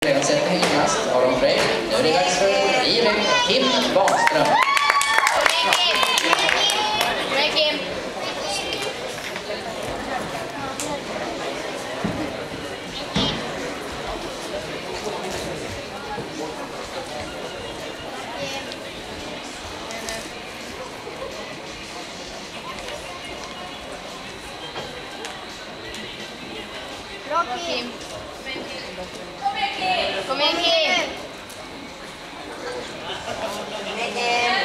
Redan sett hängast Aron Frey. Nu är det dags för Kim Wahlström. Bra Kim! Kom igen Kim!